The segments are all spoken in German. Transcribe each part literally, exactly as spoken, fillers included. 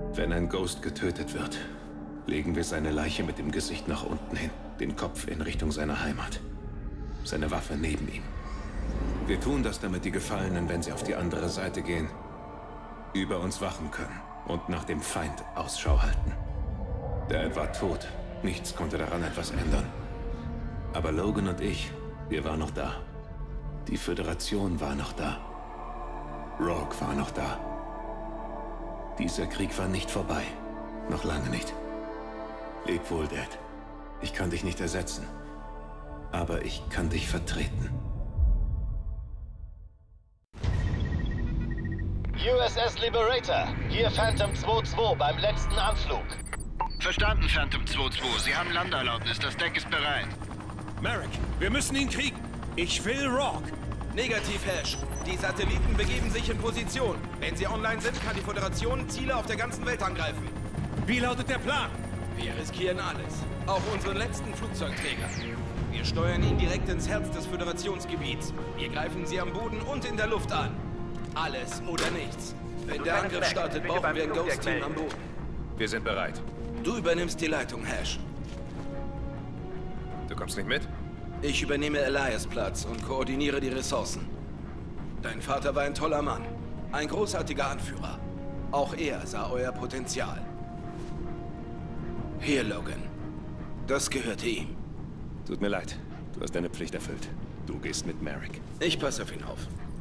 Wenn ein Ghost getötet wird, legen wir seine Leiche mit dem Gesicht nach unten hin, den Kopf in Richtung seiner Heimat. Seine Waffe neben ihm. Wir tun das, damit die Gefallenen, wenn sie auf die andere Seite gehen, über uns wachen können und nach dem Feind Ausschau halten. Der war tot. Nichts konnte daran etwas ändern. Aber Logan und ich, wir waren noch da. Die Föderation war noch da. Rogue war noch da. Dieser Krieg war nicht vorbei. Noch lange nicht. Leb wohl, Dad. Ich kann dich nicht ersetzen. Aber ich kann dich vertreten. U S S Liberator, hier Phantom zwei zwei beim letzten Anflug. Verstanden, Phantom zwei zwei. Sie haben Landeerlaubnis. Das Deck ist bereit. Merrick, wir müssen ihn kriegen. Ich will Rock. Negativ, Hash. Die Satelliten begeben sich in Position. Wenn sie online sind, kann die Föderation Ziele auf der ganzen Welt angreifen. Wie lautet der Plan? Wir riskieren alles. Auch unseren letzten Flugzeugträger. Wir steuern ihn direkt ins Herz des Föderationsgebiets. Wir greifen sie am Boden und in der Luft an. Alles oder nichts. Wenn der Angriff startet, brauchen wir ein Ghost-Team am Boden. Wir sind bereit. Du übernimmst die Leitung, Hash. Du kommst nicht mit? Ich übernehme Elias Platz und koordiniere die Ressourcen. Dein Vater war ein toller Mann. Ein großartiger Anführer. Auch er sah euer Potenzial. Hier, Logan. Das gehörte ihm. Tut mir leid. Du hast deine Pflicht erfüllt. Du gehst mit Merrick. Ich passe auf ihn auf.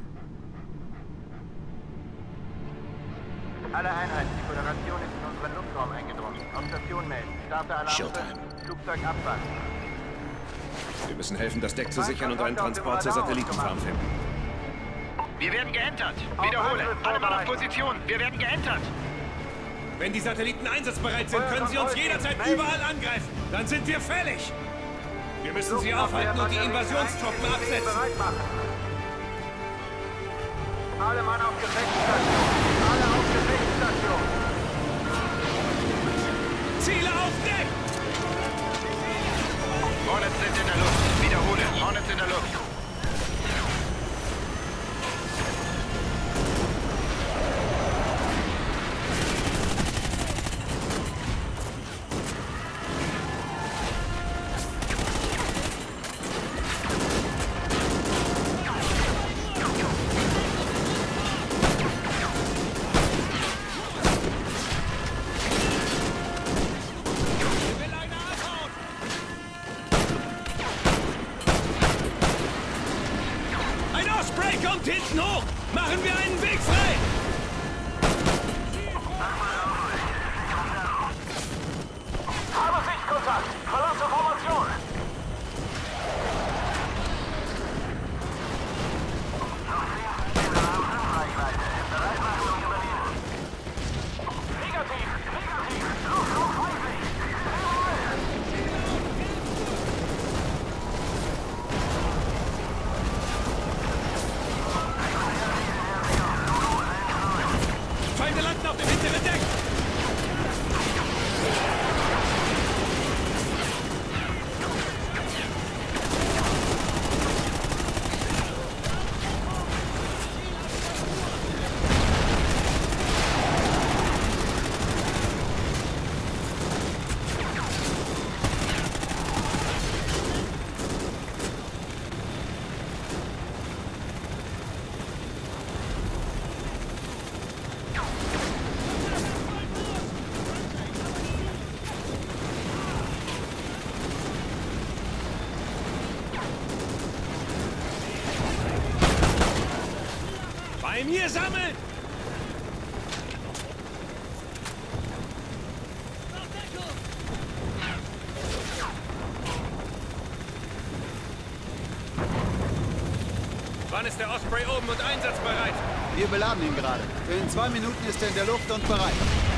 Alle Einheiten, die Föderation ist in unseren Luftraum eingedrungen. Auf Station melden. Starter-Alarm. Showtime. Flugzeug abfahren. Wir müssen helfen, das Deck zu sichern und einen Transport zur Satellitenfarm finden. Wir werden geentert. Wiederhole. Alle Mann auf Position. Wir werden geentert. Wenn die Satelliten einsatzbereit sind, können sie uns jederzeit überall angreifen. Dann sind wir fällig. Wir müssen sie aufhalten und die Invasionstruppen absetzen. Alle Mann auf Gefechtsstation. Alle auf Gefechtsstation. Ziele auf Deck! Hornets sind in der Luft. Wiederhole. Hornets in der Luft. Hinten hoch! Machen wir einen Weg frei! Habe Sichtkontakt! Verlasse Formation! Negativ! Negativ! Luft feindlich! Feinde landen auf dem hinteren Deck! Bei mir sammeln! Wann ist der Osprey oben und einsatzbereit? Wir beladen ihn gerade. In zwei Minuten ist er in der Luft und bereit.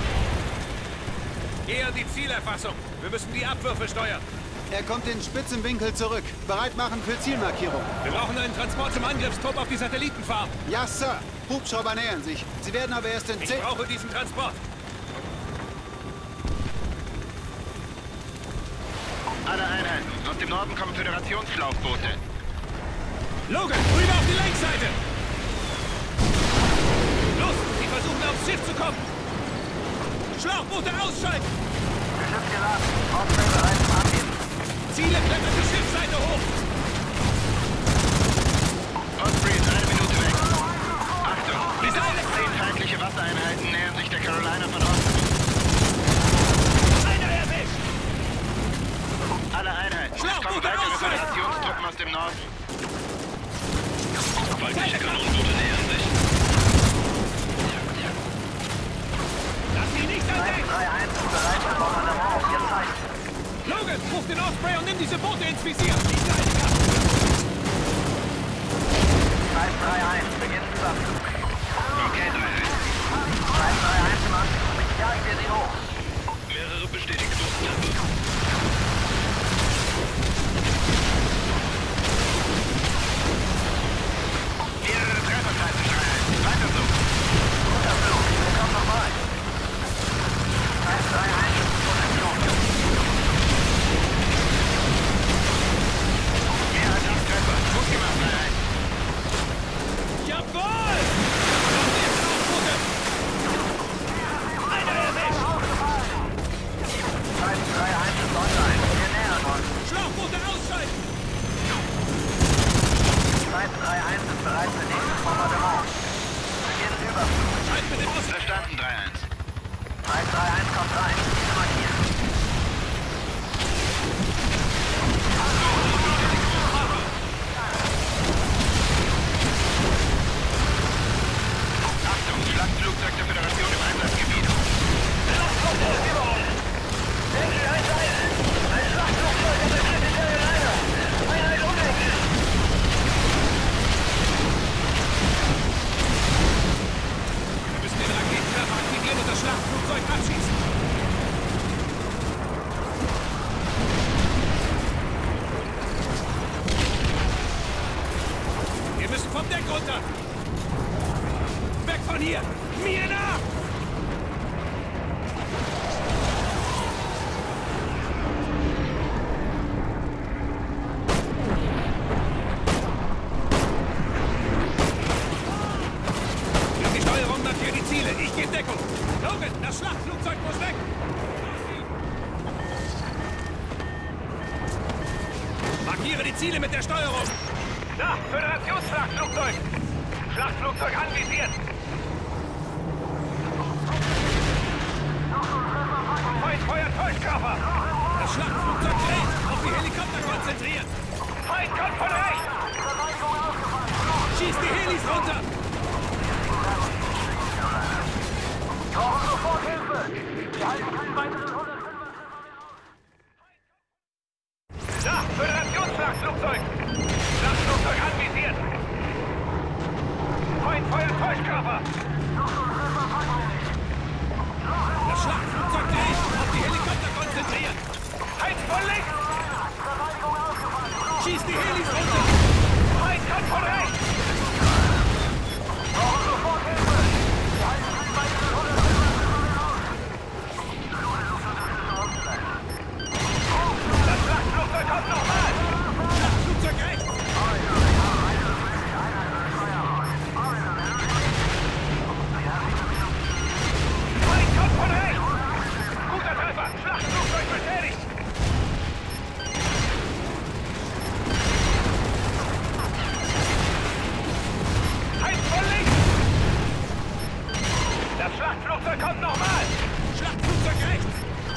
Geh an die Zielerfassung. Wir müssen die Abwürfe steuern. Er kommt in spitzem Winkel zurück. Bereit machen für Zielmarkierung. Wir brauchen einen Transport zum Angriffstrupp auf die Satellitenfarm. Ja, Sir. Hubschrauber nähern sich. Sie werden aber erst in Ich zehn... brauche diesen Transport. Alle Einheiten. Aus dem Norden kommen Föderationsschlauchboote. Logan, rüber auf die Längsseite! Los, die versuchen aufs Schiff zu kommen! Schlauchboote ausschalten! Geschütz geladen. Osprey bereit zum Abheben. Ziele klettern die Schiffsseite hoch! Osprey ist eine Minute weg. Achtung, Die Seile! zehn feindliche Wassereinheiten nähern sich der Carolina von Osten. Einer erwischt! Alle Einheiten. Es kommen Schlauchboote weitere ausschalten! Föderationstruppen aus dem Norden. Feindliche Kanonenboote nähern sich. Lass sie nicht entdecken! drei eins ist bereit für Bombardement auf Ihr Zeichen. Logan, ruf den Osprey und nimm diese Boote ins Visier! Kreis drei eins, beginnt Überflug. Okay, drei eins. Kreis drei eins im Anflug. Jagen wir sie hoch. Mehrere bestätigt Lufttempo. Mehrere Trefferkreise, drei eins. Weiter so. Guter Flug. Wir kommen nochmal. Kreis drei eins ist in Position. Mehr als acht Treffer. Gut gemacht, drei eins. Jawohl! Noch mehr Schlauchboote! Einer erwischt! Kreis drei eins ist online. Wir nähern uns. Schlauchboote ausschalten! Kreis drei eins ist bereit für nächstes Bombardement. Beginnt Überflug. Halt mit dem Osten! Verstanden, drei eins. Kreis drei eins kommt rein. Ziele markieren. Achtung, Schlachtflugzeug der Föderation im Einsatzgebiet. Wir müssen den Raketenwerfer aktivieren und das Schlachtflugzeug abschießen! Wir müssen vom Deck runter! Weg von hier! Mir nach! Nimm die Steuerung, markier die Ziele. Ich gebe Deckung. Logan, das Schlachtflugzeug muss weg! Markiere die Ziele mit der Steuerung! Da, Föderationsschlachtflugzeug! Schlachtflugzeug anvisiert! Feind feuert Täuschkörper! Das Schlachtflugzeug dreht! Auf die Helikopter konzentrieren! Feind kommt von rechts! Schieß die Helis runter! Brauchen sofort Hilfe! Wir halten keinen weiteren hundertfünfundzwanzig. Da, Föderationsschlachtflugzeug! Schlachtflugzeug anvisiert! Feind feuert Täuschkörper! Das Schlachtflugzeug dreht! Auf die Helikopter konzentrieren! Feind von links! Schieß die Helis runter! Feind kommt von rechts! Brauchen sofort Hilfe! Wir halten keinen weiteren hundertfünfundzwanzig. Das Schlachtflugzeug kommt nochmal! Schlachtflugzeug rechts! Feind kommt von rechts! Guter Treffer! Schlachtflugzeug beschädigt! Feind von links! Das Schlachtflugzeug kommt nochmal! Schlachtflugzeug rechts!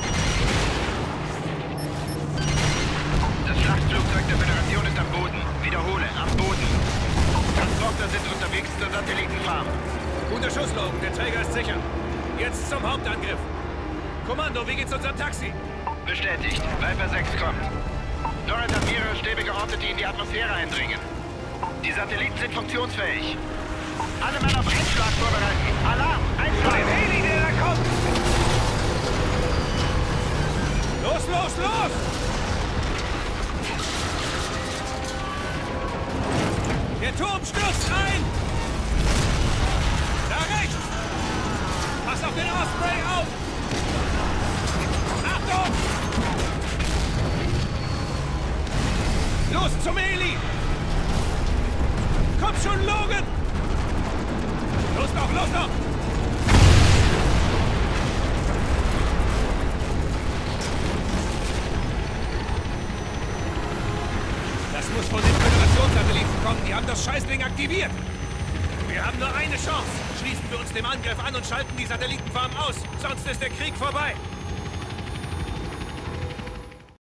Das Schlachtflugzeug der Föderation ist am Boden. Wiederhole, am Boden. Transporter sind unterwegs zur Satellitenfarm. Guter Schuss, Logan. Der Träger ist sicher. Jetzt zum Hauptangriff. Kommando, wie geht's unserem Taxi? Bestätigt. Viper sechs kommt. Norris hat mehrere Stäbe geortet, die in die Atmosphäre eindringen. Die Satelliten sind funktionsfähig. Alle Mann auf Einschlag vorbereiten. Alarm! Einschlag! Heli, der da kommt! Los, los, los! Der Turm stürzt ein! Da rechts! Pass auf den Osprey auf! Achtung! Los zum Heli! Komm schon, Logan! Los noch, los noch! muss von den Föderationssatelliten kommen. Die haben das Scheißding aktiviert. Wir haben nur eine Chance. Schließen wir uns dem Angriff an und schalten die Satellitenfarm aus. Sonst ist der Krieg vorbei.